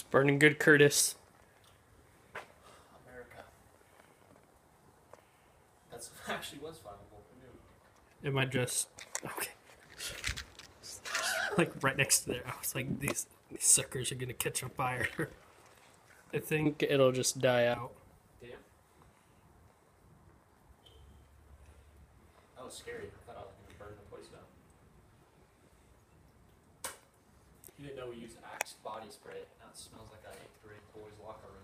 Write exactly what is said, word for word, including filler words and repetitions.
Burning good, Curtis. America. That's actually was flammable. Am I just okay? Like right next to there, I was like, these these suckers are gonna catch on fire. I think it'll just die out. Damn. That was scary. I thought I was gonna burn the place down. You didn't know we use Axe body spray. Now it smells like a eighth grade boys locker room.